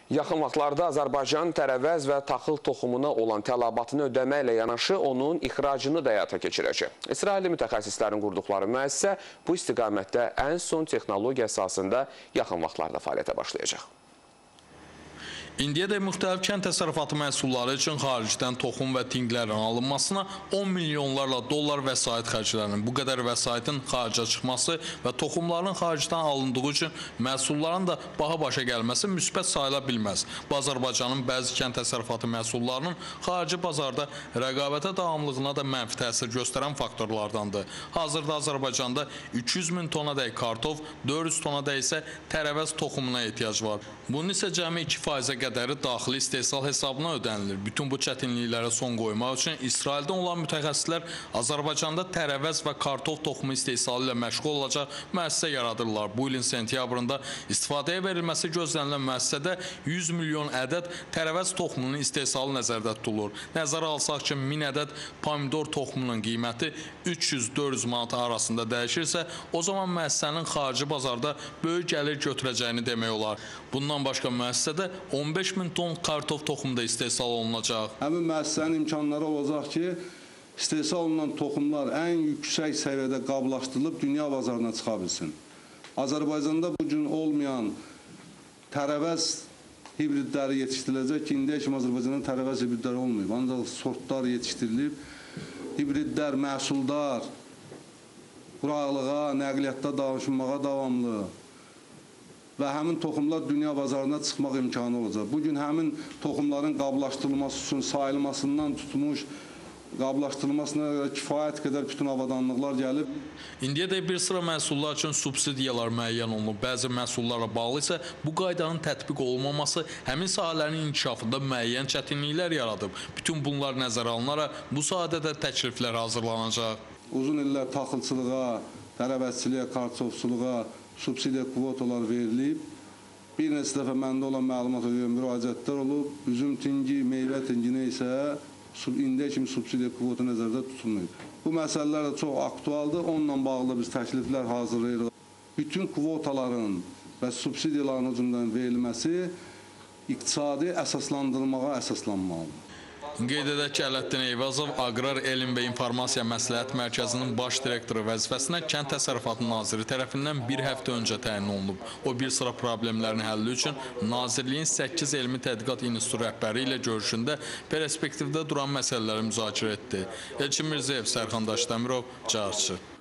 Yaxın vaxtlarda Azərbaycan tərəvəz və taxıl toxumuna olan tələbatını ödəməklə yanaşı onun ixracını da həyata keçirəcək. İsrailli mütəxəssislərin qurduqları müəssisə bu istiqamətdə ən son texnologiya əsasında yaxın vaxtlarda fəaliyyətə başlayacaq. İndiyədək müxtəlif kənd təsərrüfatı məhsulları üçün xaricdən toxum və tinqlərin alınmasına 10 milyonlarla dollar vəsait xərclənir. Bu qədər vəsaitin xarica çıxması və toxumların xaricdən alındığı üçün məhsulların da baha başa gəlməsi müsbət sayıla bilməz. Bu Azərbaycanın bəzi kənd təsərrüfatı məhsullarının xarici bazarda rəqabətə davamlılığına da mənfi təsir göstərən faktorlardandır. Hazırda Azərbaycanda 200 min tonadək kartof, 400 tonadək isə tərəvəz toxumuna ehtiyac var. Bunun isə cəmi 2%-ə qədəri daxili istehsal hesabına ödənilir. Bütün bu çətinliklərə son qoymaq üçün İsraildən olan mütəxəssislər Azərbaycanda tərəvəz və kartof toxumu istehsalı ilə məşğul olacaq müəssisə yaradırlar. Bu ilin sentyabrında istifadəyə verilməsi gözlənilən müəssisədə 100 milyon ədəd tərəvəz toxumunun istehsalı nəzərdə tutulur. Nəzərə alsaq ki, 1000 ədəd pomidor toxumunun qiyməti 300-400 manat arasında dəyişirsə, o zaman müəssisənin xarici bazarda böyük gəlir götürəcəyini demək olar. Bundan başqa müəssisədə 15 min ton kartof toxumu da istehsal olunacaq. Həmin müəssisənin imkanları olacaq ki, istehsal olunan toxumlar ən yüksək səviyyədə qablaşdırılıb dünya bazarına çıxa bilsin. Azərbaycanda bugün olmayan tərəvəz hibridləri yetişdiriləcək ki, indiyə kimi Azərbaycanda tərəvəz hibridləri olmayıb. Ancaq sortlar yetişdirilib, hibridlər, məhsuldar, quraqlığa, nəqliyyatda daşınmağa davamlı və həmin toxumlar dünya bazarına çıxmaq imkanı olacaq. Bugün həmin toxumların qablaşdırılması üçün sayılmasından tutmuş, qablaşdırılmasına kifayət qədər bütün avadanlıqlar gəlib. İndiyədək bir sıra məhsullar üçün subsidiyalar müəyyən olunub. Bəzi məhsullarla bağlı isə bu qaydanın tətbiq olunmaması həmin sahələrin inkişafında müəyyən çətinliklər yaradıb. Bütün bunlar nəzərə alınaraq bu sahədə də təkliflər hazırlanacaq. Uzun illər taxılçılığa, tərəvəzçiliyə, kartofçuluğa subsidiya kvotalar verilib. Bir neçə dəfə məndə olan məlumat ödəyən müraciətlər olub. Üzüm tingi, meyvə tinginə isə indiyə kimi subsidiya kvota nəzərdə tutulmayıb. Bu məsələlər də çox aktualdır. Onunla bağlı biz təkliflər hazırlayırıq. Bütün kvotaların və subsidiyaların ucundan verilməsi iqtisadi əsaslandırılmağa əsaslanmalıdır. Qeyd edək ki, Ələddin Eyvazov Aqrar Elm və İnformasiya Məsləhət Mərkəzinin baş direktoru vəzifəsinə Kənd Təsərrüfatı Naziri tərəfindən bir həftə öncə təyin olunub. O, bir sıra problemlərin həlli üçün Nazirliyin 8 Elmi Tədqiqat İnstitutu rəhbəri ilə görüşündə perspektivdə duran məsələləri müzakirə etdi. Elçin Mirzəyev, Sərxan Daşdəmirov, Cəhazçı.